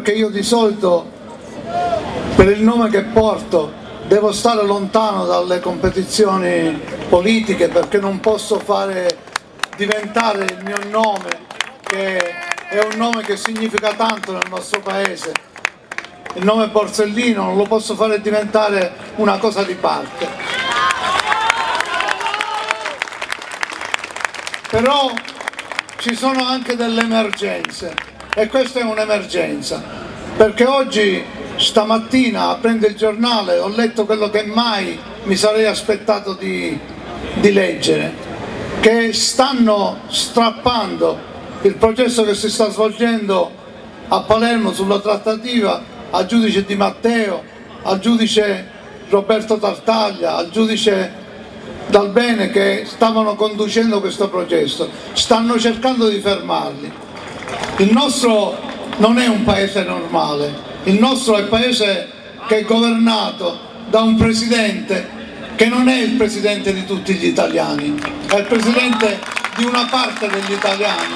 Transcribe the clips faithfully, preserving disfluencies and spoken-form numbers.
perché io di solito, per il nome che porto, devo stare lontano dalle competizioni politiche, perché non posso fare diventare il mio nome, che è un nome che significa tanto nel nostro paese, il nome Borsellino, non lo posso fare diventare una cosa di parte. Però ci sono anche delle emergenze, e questa è un'emergenza, perché oggi, stamattina, aprendo il giornale, ho letto quello che mai mi sarei aspettato di, di leggere, che stanno strappando il processo che si sta svolgendo a Palermo sulla trattativa al giudice Di Matteo, al giudice Roberto Tartaglia, al giudice Dalbene, che stavano conducendo questo processo. Stanno cercando di fermarli. Il nostro non è un paese normale, il nostro è un paese che è governato da un presidente che non è il presidente di tutti gli italiani, è il presidente di una parte degli italiani.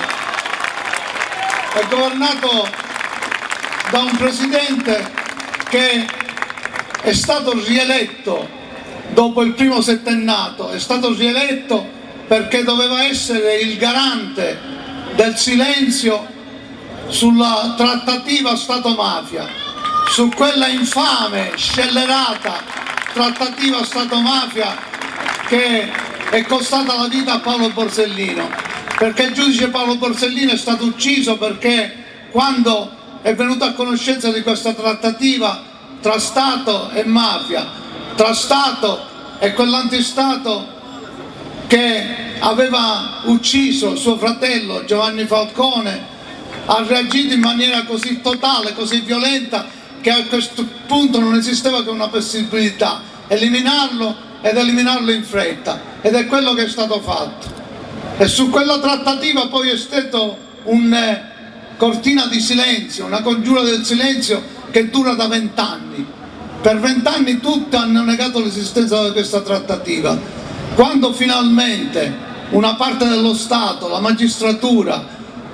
È governato da un presidente che è stato rieletto dopo il primo settennato, è stato rieletto perché doveva essere il garante del silenzio sulla trattativa Stato-mafia, su quella infame, scellerata trattativa Stato-mafia che è costata la vita a Paolo Borsellino, perché il giudice Paolo Borsellino è stato ucciso perché quando è venuto a conoscenza di questa trattativa tra Stato e mafia, tra Stato e quell'antistato che aveva ucciso suo fratello Giovanni Falcone, ha reagito in maniera così totale, così violenta, che a questo punto non esisteva che una possibilità: eliminarlo ed eliminarlo in fretta, ed è quello che è stato fatto. E su quella trattativa poi è stato un eh, cortina di silenzio, una congiura del silenzio che dura da vent'anni. Per vent'anni tutti hanno negato l'esistenza di questa trattativa. Quando finalmente una parte dello Stato, la magistratura,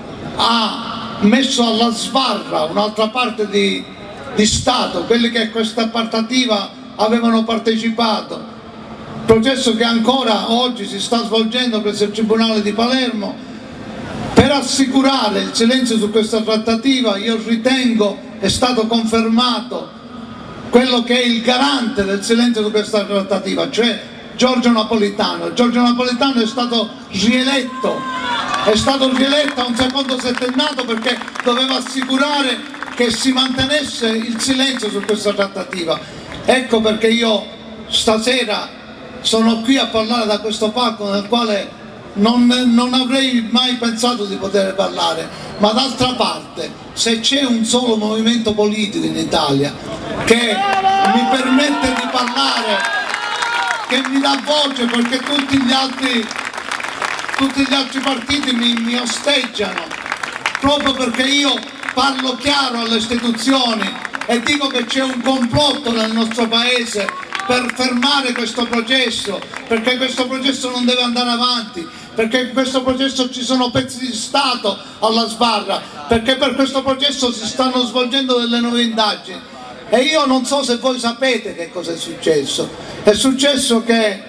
ha messo alla sbarra un'altra parte di, di Stato, quelli che a questa trattativa avevano partecipato, processo che ancora oggi si sta svolgendo presso il Tribunale di Palermo, per assicurare il silenzio su questa trattativa, io ritengo è stato confermato quello che è il garante del silenzio su questa trattativa, cioè Giorgio Napolitano. Giorgio Napolitano è stato rieletto, è stato rieletto a un secondo settennato perché doveva assicurare che si mantenesse il silenzio su questa trattativa. Ecco perché io stasera sono qui a parlare da questo palco nel quale non, non avrei mai pensato di poter parlare, ma d'altra parte, se c'è un solo movimento politico in Italia che mi permette di parlare, che mi dà voce, perché tutti gli altri, tutti gli altri partiti mi, mi osteggiano, proprio perché io parlo chiaro alle istituzioni e dico che c'è un complotto nel nostro paese per fermare questo processo, perché questo processo non deve andare avanti, perché in questo processo ci sono pezzi di Stato alla sbarra, perché per questo processo si stanno svolgendo delle nuove indagini. E io non so se voi sapete che cosa è successo. È successo che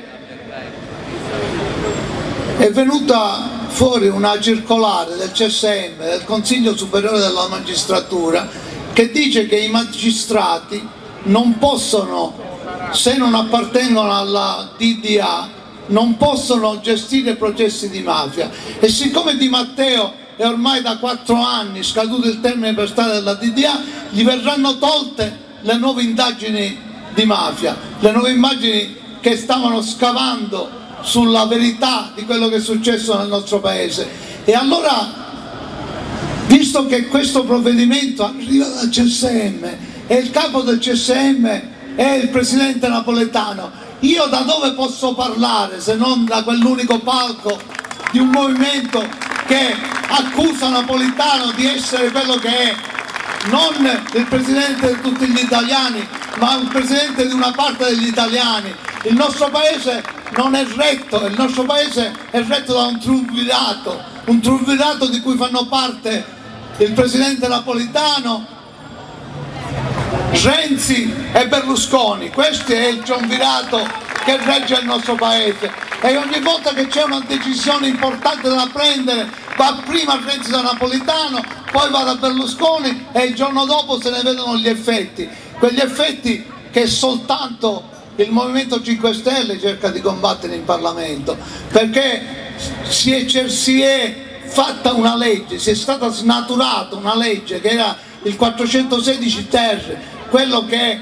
è venuta fuori una circolare del C S M, del Consiglio Superiore della Magistratura, che dice che i magistrati non possono, se non appartengono alla D D A, non possono gestire processi di mafia. E siccome Di Matteo è ormai da quattro anni scaduto il termine per stare della D D A, gli verranno tolte le nuove indagini di mafia, le nuove indagini che stavano scavando sulla verità di quello che è successo nel nostro paese. E allora, visto che questo provvedimento arriva dal C S M e il capo del C S M è il presidente Napolitano, io da dove posso parlare se non da quell'unico palco di un movimento che accusa Napolitano di essere quello che è, non il presidente di tutti gli italiani, ma il presidente di una parte degli italiani. Il nostro paese non è retto, il nostro paese è retto da un triumvirato, un triumvirato di cui fanno parte il presidente Napolitano, Renzi e Berlusconi, questo è il triumvirato che regge il nostro paese, e ogni volta che c'è una decisione importante da prendere va prima Renzi da Napolitano, poi va da Berlusconi e il giorno dopo se ne vedono gli effetti, quegli effetti che soltanto il Movimento cinque Stelle cerca di combattere in Parlamento, perché si è, si è fatta una legge, si è stata snaturata una legge che era il quattrocentosedici ter, quello che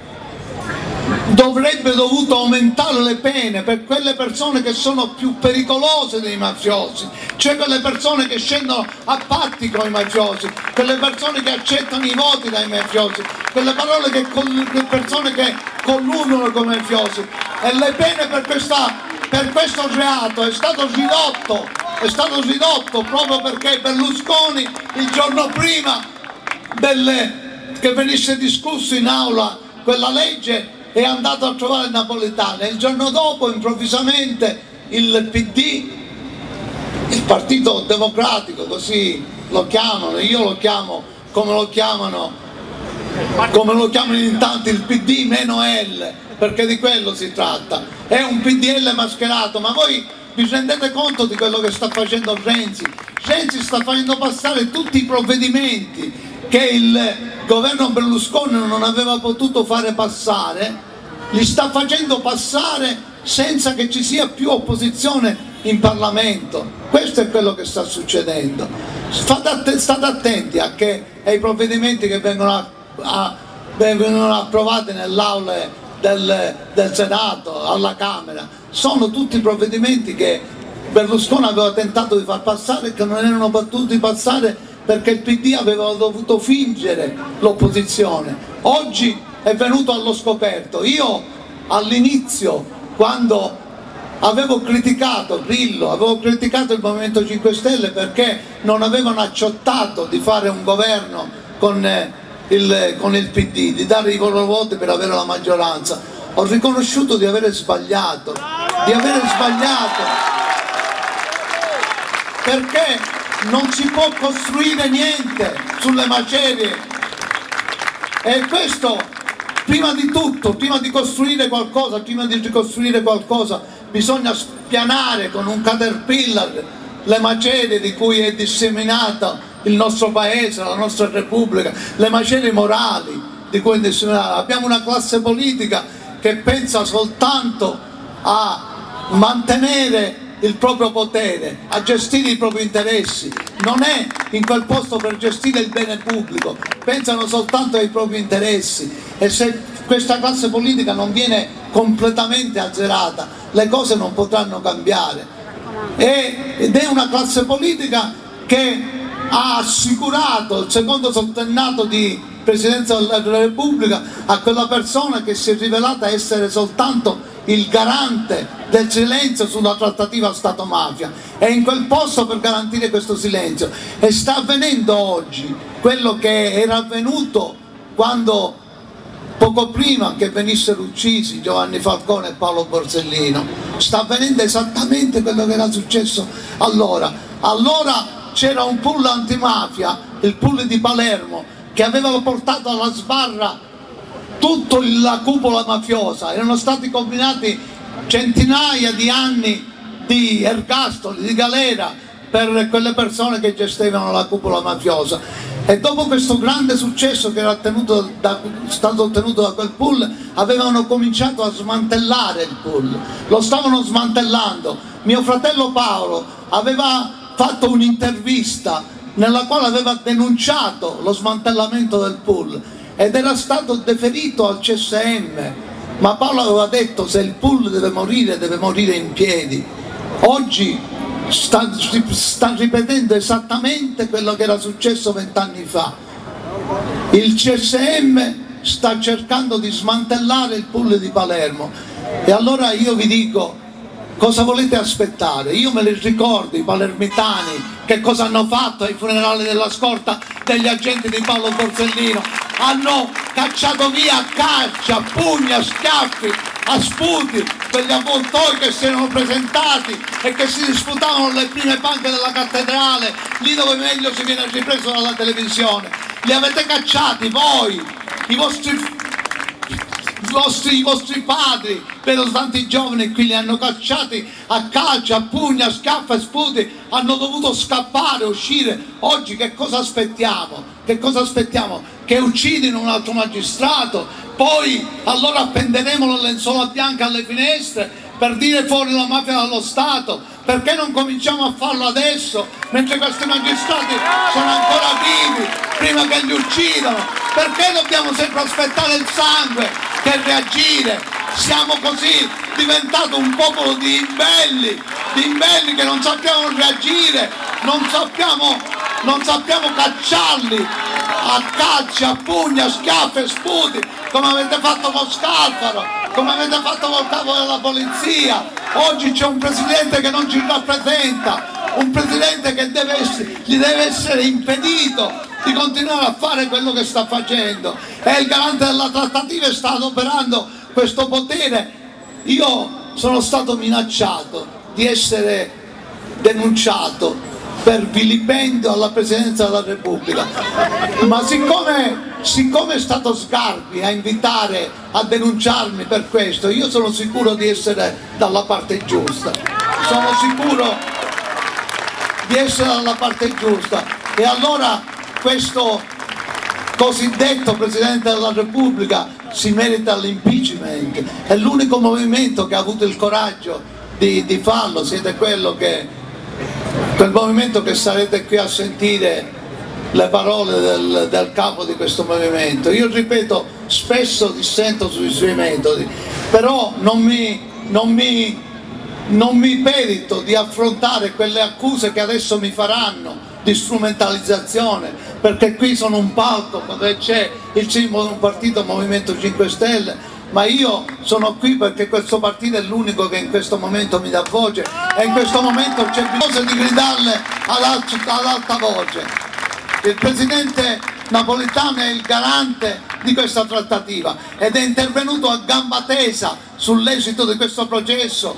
dovrebbe dovuto aumentare le pene per quelle persone che sono più pericolose dei mafiosi, cioè quelle persone che scendono a patti con i mafiosi, quelle persone che accettano i voti dai mafiosi, quelle parole che, quelle persone che colludono con i mafiosi, e le pene per, questa, per questo reato è stato ridotto, è stato ridotto proprio perché Berlusconi il giorno prima delle, che venisse discusso in aula quella legge è andato a trovare Napolitano, e il giorno dopo improvvisamente il P D, il Partito Democratico, così lo chiamano, io lo chiamo come lo chiamano, come lo chiamano in tanti, il P D meno L, perché di quello si tratta, è un P D L mascherato. Ma voi vi rendete conto di quello che sta facendo Renzi? Renzi sta facendo passare tutti i provvedimenti che il governo Berlusconi non aveva potuto fare passare, li sta facendo passare senza che ci sia più opposizione in Parlamento. Questo è quello che sta succedendo. State, state attenti a che, ai provvedimenti che vengono, a, a, vengono approvati nell'aula del, del Senato, alla Camera. Sono tutti provvedimenti che Berlusconi aveva tentato di far passare e che non erano potuti passare perché il P D aveva dovuto fingere l'opposizione. Oggi è venuto allo scoperto. Io all'inizio, quando avevo criticato Grillo, avevo criticato il Movimento cinque Stelle perché non avevano acciottato di fare un governo con il, con il P D, di dare i loro voti per avere la maggioranza, ho riconosciuto di avere sbagliato, di avere sbagliato, perché non si può costruire niente sulle macerie, e questo prima di tutto, prima di costruire qualcosa, prima di ricostruire qualcosa bisogna spianare con un caterpillar le macerie di cui è disseminato il nostro paese, la nostra Repubblica, le macerie morali di cui è disseminata. Abbiamo una classe politica che pensa soltanto a mantenere il proprio potere, a gestire i propri interessi, non è in quel posto per gestire il bene pubblico, pensano soltanto ai propri interessi, e se questa classe politica non viene completamente azzerata le cose non potranno cambiare. Ed è una classe politica che ha assicurato il secondo sottennato di Presidenza della Repubblica a quella persona che si è rivelata essere soltanto il garante del silenzio sulla trattativa Stato-mafia, è in quel posto per garantire questo silenzio, e sta avvenendo oggi quello che era avvenuto quando, poco prima che venissero uccisi Giovanni Falcone e Paolo Borsellino, sta avvenendo esattamente quello che era successo allora. Allora c'era un pool antimafia, il pool di Palermo, che aveva portato alla sbarra tutta la cupola mafiosa, erano stati combinati centinaia di anni di ergastoli, di galera per quelle persone che gestivano la cupola mafiosa, e dopo questo grande successo che era ottenuto da, stato ottenuto da quel pool avevano cominciato a smantellare il pool, lo stavano smantellando. Mio fratello Paolo aveva fatto un'intervista nella quale aveva denunciato lo smantellamento del pool ed era stato deferito al C S M, ma Paolo aveva detto: se il pool deve morire, deve morire in piedi. Oggi sta, sta ripetendo esattamente quello che era successo vent'anni fa. Il C S M sta cercando di smantellare il pool di Palermo, e allora io vi dico: cosa volete aspettare? Io me li ricordo i palermitani che cosa hanno fatto ai funerali della scorta degli agenti di Paolo Borsellino. Hanno cacciato via a calci, a pugni, a schiaffi, a sputi quegli avvoltoi che si erano presentati e che si disputavano le prime panche della cattedrale, lì dove meglio si viene ripreso dalla televisione. Li avete cacciati voi, i vostri, i vostri, i vostri padri, vedo tanti giovani qui li hanno cacciati a calci, a pugni, a schiaffi e sputi, hanno dovuto scappare, uscire. Oggi che cosa aspettiamo? Che cosa aspettiamo? Che uccidino un altro magistrato, poi allora appenderemo la lenzuola bianca alle finestre per dire fuori la mafia dallo Stato. Perché non cominciamo a farlo adesso, mentre questi magistrati sono ancora vivi, prima che li uccidano? Perché dobbiamo sempre aspettare il sangue per reagire? Siamo così diventati un popolo di imbelli, di imbelli che non sappiamo reagire, non sappiamo, non sappiamo cacciarli a calci, a pugni, a schiaffi e sputi, come avete fatto con Scalfaro, come avete fatto col capo della polizia. Oggi c'è un presidente che non ci rappresenta, un presidente che deve essere, gli deve essere impedito di continuare a fare quello che sta facendo, e il garante della trattativa sta adoperando questo potere. Io sono stato minacciato di essere denunciato per vilipendio alla Presidenza della Repubblica, ma siccome, siccome è stato Sgarbi a invitare a denunciarmi per questo, io sono sicuro di essere dalla parte giusta, sono sicuro di essere dalla parte giusta, e allora questo cosiddetto Presidente della Repubblica si merita l'impeachment. È l'unico movimento che ha avuto il coraggio di, di farlo. Siete quello che quel movimento che sarete qui a sentire le parole del, del capo di questo movimento. Io ripeto, spesso dissento sui suoi metodi, però non mi, non mi, non mi perito di affrontare quelle accuse che adesso mi faranno di strumentalizzazione, perché qui sono un palco dove c'è il simbolo di un partito, Movimento cinque Stelle, ma io sono qui perché questo partito è l'unico che in questo momento mi dà voce, e in questo momento c'è bisogno di gridarle ad, alto, ad alta voce. Il presidente Napolitano è il garante di questa trattativa ed è intervenuto a gamba tesa sull'esito di questo processo,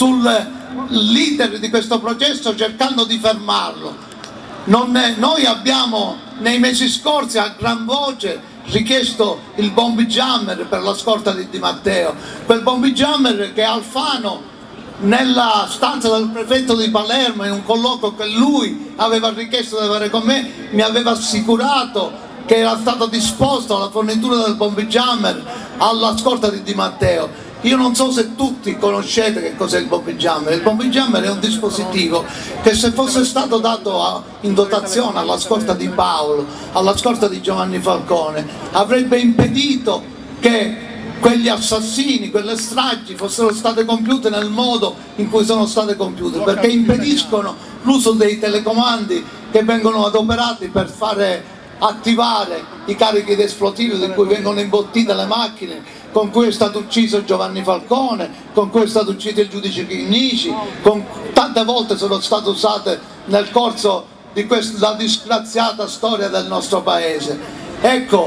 sull'iter di questo processo, cercando di fermarlo. Non è, noi abbiamo nei mesi scorsi a gran voce richiesto il bombijammer per la scorta di Di Matteo, quel bombijammer che Alfano nella stanza del prefetto di Palermo, in un colloquio che lui aveva richiesto di avere con me, mi aveva assicurato che era stato disposto alla fornitura del bombijammer alla scorta di Di Matteo. Io non so se tutti conoscete che cos'è il bombijammer. Il bombijammer è un dispositivo che, se fosse stato dato a, in dotazione alla scorta di Paolo, alla scorta di Giovanni Falcone, avrebbe impedito che quegli assassini, quelle stragi fossero state compiute nel modo in cui sono state compiute, perché impediscono l'uso dei telecomandi che vengono adoperati per fare attivare i carichi di esplosivi di cui vengono imbottite le macchine, con cui è stato ucciso Giovanni Falcone, con cui è stato ucciso il giudice Chinnici, con tante volte sono state usate nel corso di questa disgraziata storia del nostro paese. Ecco,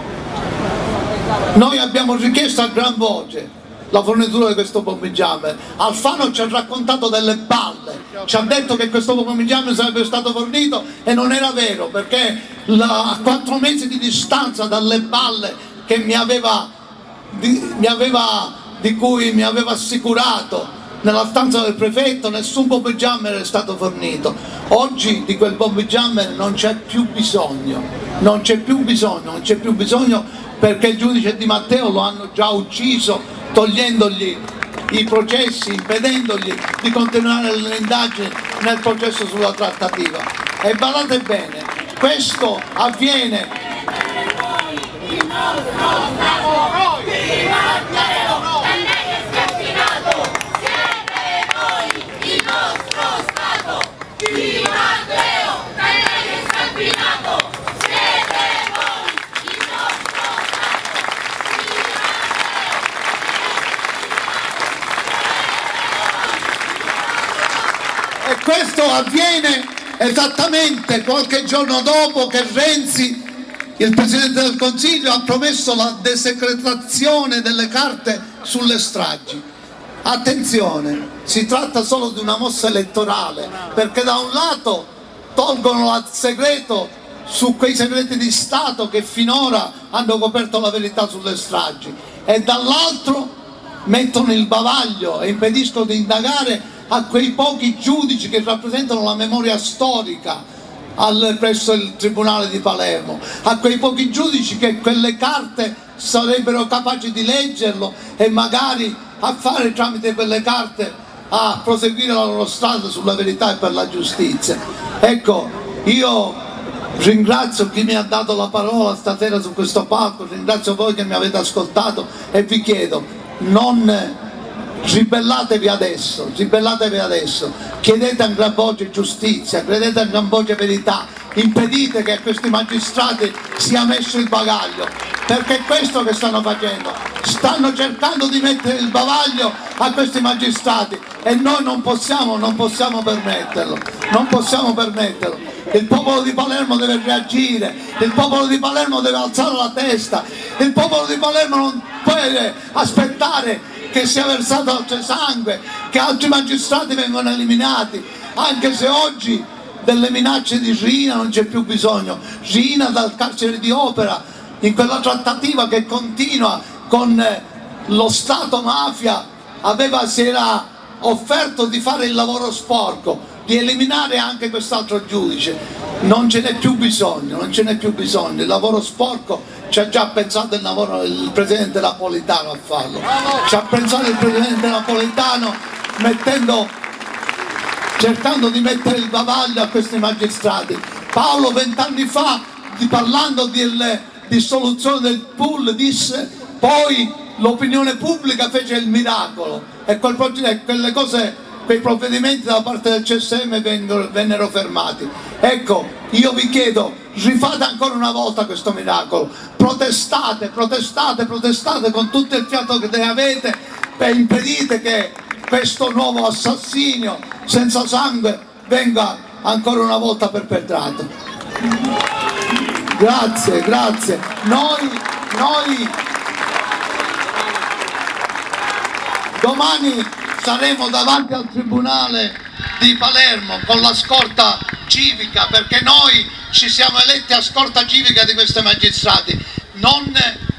noi abbiamo richiesto a gran voce la fornitura di questo bombijammer. Alfano ci ha raccontato delle balle, ci ha detto che questo bombijammer sarebbe stato fornito, e non era vero, perché la, a quattro mesi di distanza dalle balle che mi aveva, di, mi aveva, di cui mi aveva assicurato nella stanza del prefetto, nessun bombijammer è stato fornito. Oggi di quel bombijammer non c'è più bisogno, non c'è più bisogno, non c'è più bisogno perché il giudice Di Matteo lo hanno già ucciso, togliendogli i processi, impedendogli di continuare le indagini nel processo sulla trattativa. E badate bene, questo avviene. Il nostro Stato, Di Matteo, tenete scattinato, siete voi, il nostro Stato, Di Matteo, tenete scattinato, siete voi, il nostro Stato, Di Matteo. E questo avviene esattamente qualche giorno dopo che Renzi, il Presidente del Consiglio, ha promesso la desecretazione delle carte sulle stragi. Attenzione, si tratta solo di una mossa elettorale, perché da un lato tolgono al segreto su quei segreti di Stato che finora hanno coperto la verità sulle stragi, e dall'altro mettono il bavaglio e impediscono di indagare a quei pochi giudici che rappresentano la memoria storica al, presso il Tribunale di Palermo, a quei pochi giudici che quelle carte sarebbero capaci di leggerlo e magari a fare tramite quelle carte a proseguire la loro strada sulla verità e per la giustizia. Ecco, io ringrazio chi mi ha dato la parola stasera su questo palco, ringrazio voi che mi avete ascoltato e vi chiedo, non ribellatevi adesso, ribellatevi adesso, chiedete a gran voce giustizia, chiedete a gran voce verità, impedite che a questi magistrati sia messo il bavaglio, perché è questo che stanno facendo, stanno cercando di mettere il bavaglio a questi magistrati e noi non possiamo, non possiamo permetterlo, non possiamo permetterlo. Il popolo di Palermo deve reagire, il popolo di Palermo deve alzare la testa, il popolo di Palermo non può aspettare che sia versato altro sangue, che altri magistrati vengano eliminati, anche se oggi delle minacce di Riina non c'è più bisogno. Riina dal carcere di Opera, in quella trattativa che continua con lo Stato mafia, aveva, si era offerto di fare il lavoro sporco, di eliminare anche quest'altro giudice. Non ce n'è più bisogno, non ce n'è più bisogno, il lavoro sporco ci ha già pensato il, lavoro, il presidente Napolitano a farlo, ci ha pensato il presidente Napolitano mettendo, cercando di mettere il bavaglio a questi magistrati. Paolo vent'anni fa, di, parlando di, di soluzione del pool, disse poi l'opinione pubblica fece il miracolo e quel, quelle cose, quei provvedimenti da parte del C S M vennero, vennero fermati. Ecco, io vi chiedo, rifate ancora una volta questo miracolo, protestate, protestate, protestate con tutto il fiato che ne avete e impedite che questo nuovo assassinio senza sangue venga ancora una volta perpetrato. Grazie, grazie. Noi, noi domani saremo davanti al Tribunale di Palermo con la scorta civica, perché noi ci siamo eletti a scorta civica di questi magistrati. Non,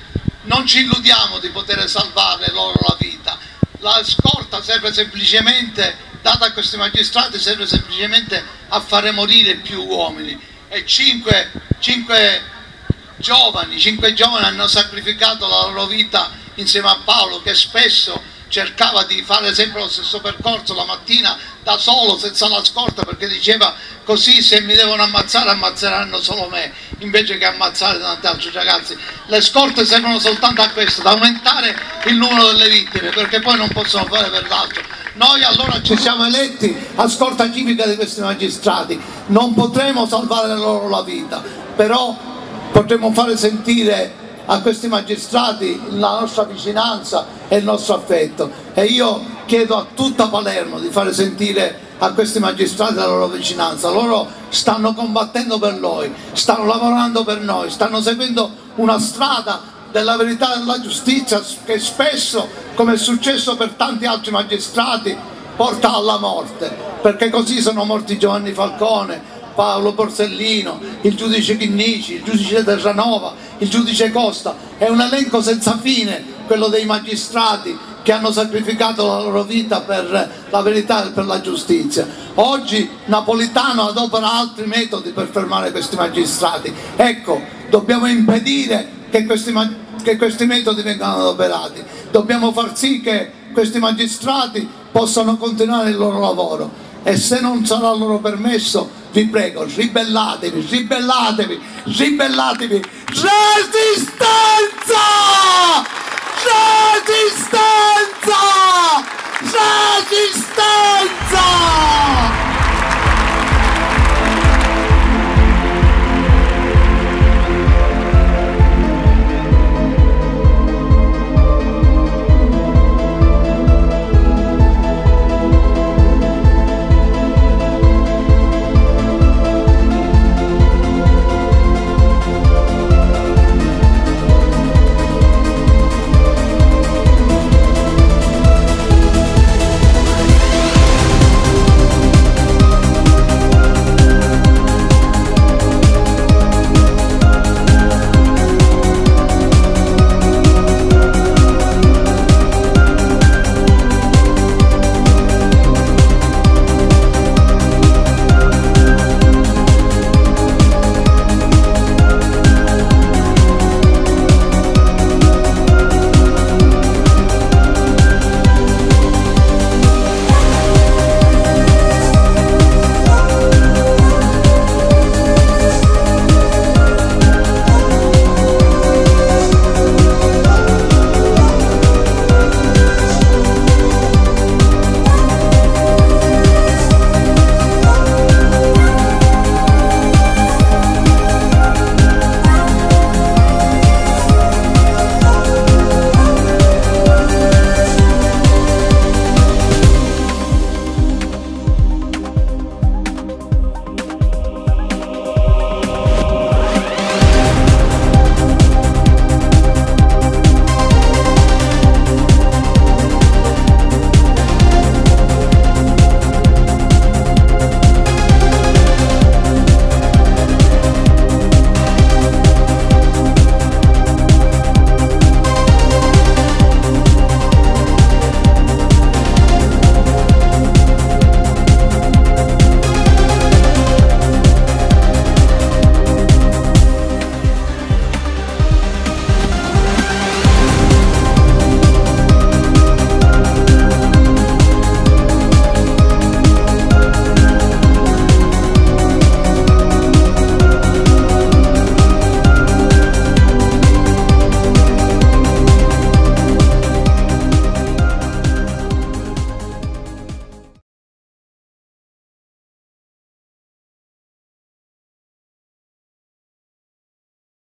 non ci illudiamo di poter salvare loro la vita. La scorta serve semplicemente, data a questi magistrati, serve semplicemente a fare morire più uomini. E cinque, cinque giovani, cinque giovani hanno sacrificato la loro vita insieme a Paolo, che spesso cercava di fare sempre lo stesso percorso la mattina da solo, senza la scorta, perché diceva così se mi devono ammazzare ammazzeranno solo me, invece che ammazzare tanti altri ragazzi. Le scorte servono soltanto a questo, ad aumentare il numero delle vittime, perché poi non possono fare per l'altro. Noi allora ci siamo eletti a scorta civica di questi magistrati, non potremo salvare loro la vita, però potremo fare sentire a questi magistrati la nostra vicinanza e il nostro affetto, e io chiedo a tutta Palermo di fare sentire a questi magistrati la loro vicinanza. Loro stanno combattendo per noi, stanno lavorando per noi, stanno seguendo una strada della verità e della giustizia che spesso, come è successo per tanti altri magistrati, porta alla morte, perché così sono morti Giovanni Falcone, Paolo Borsellino, il giudice Chinnici, il giudice Terranova, il giudice Costa. È un elenco senza fine quello dei magistrati che hanno sacrificato la loro vita per la verità e per la giustizia. Oggi Napolitano adopera altri metodi per fermare questi magistrati. Ecco, dobbiamo impedire che questi, che questi metodi vengano adoperati, dobbiamo far sì che questi magistrati possano continuare il loro lavoro, e se non sarà loro permesso, vi prego, ribellatevi, ribellatevi, ribellatevi. Resistenza! Resistenza! Resistenza!